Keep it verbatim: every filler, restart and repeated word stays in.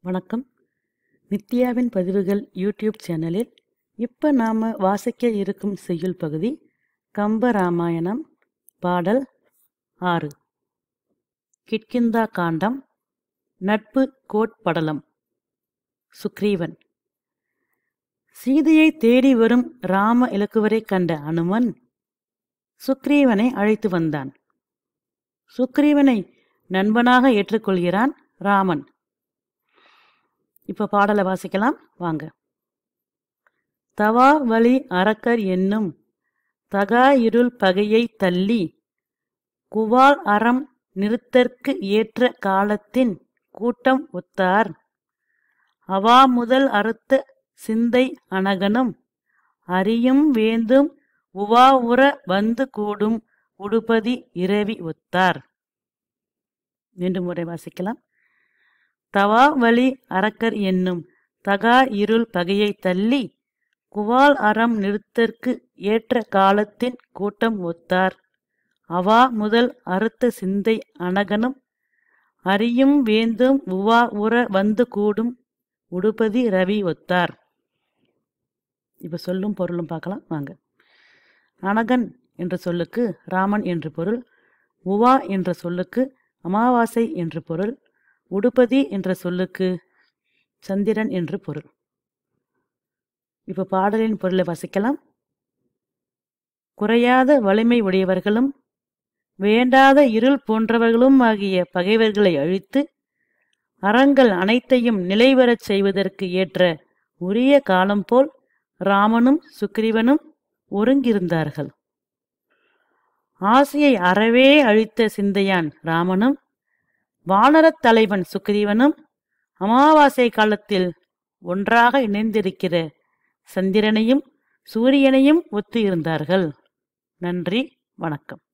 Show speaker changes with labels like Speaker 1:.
Speaker 1: வணக்கம். நித்யாவின் பதிவுகள் யூடியூப் சேனலில் இப்போ நாம் வாசிக்க இருக்கும் செய்யுள் பகுதி கம்ப ராமாயணம், பாடல் ஆறு. கிட்கிந்தா காண்டம், நட்பு கோட்படலம். சுக்ரீவன். சீதையை தேடி வரும் ராம இலக்குவரை கண்ட அனுமன் சுக்ரீவனை அழைத்து வந்தான். சுக்ரீவனை நண்பனாக ஏற்றுக்கொள்கிறான் ராமன். இப்போ பாடலை வாசிக்கலாம் வாங்க. தவா வழி அரக்கர் என்னும் தகா இருள் பகையை தள்ளி குவால் அறம் நிறுத்தற்கு ஏற்ற காலத்தின் கூட்டம் ஒத்தார். அவா முதல் அறுத்த சிந்தை அனகனும் அறியும் வேந்தும் உவா உற வந்து கூடும் உடுபதி இரவி ஒத்தார். மீண்டும் முறை வாசிக்கலாம். தவா வழி அரக்கர் என்னும் தகா இருள் பகையை தள்ளி குவால் அறம் நிறுத்தற்கு ஏற்ற காலத்தின் கூட்டம் ஒத்தார். அவா முதல் அறுத்த சிந்தை அனகனும் அறியும் வேந்தும் உவா உற வந்து கூடும் உடுபதி ரவி ஒத்தார். இப்போ சொல்லும் பொருளும் பார்க்கலாம் வாங்க. அனகன் என்ற சொல்லுக்கு ராமன் என்று பொருள். உவா என்ற சொல்லுக்கு அமாவாசை என்று பொருள். உடுபதி என்ற சொல்லுக்கு சந்திரன் என்று பொருள். இப்போ பாடலின் பொருளை வாசிக்கலாம். குறையாத வலிமை உடையவர்களும் வேண்டாத இருள் போன்றவர்களும் ஆகிய பகைவர்களை அழித்து அறங்கள் அனைத்தையும் நிலைவரச் செய்வதற்கு ஏற்ற உரிய காலம் போல் ராமனும் சுக்ரீவனும் ஒருங்கிருந்தார்கள். ஆசையை அறவே அழித்த சிந்தையான் ராமனும் வானரத் தலைவன் சுக்ரீவனும் அமாவாசை காலத்தில் ஒன்றாக இணைந்திருக்கிற சந்திரனையும் சூரியனையும் ஒத்து இருந்தார்கள். நன்றி, வணக்கம்.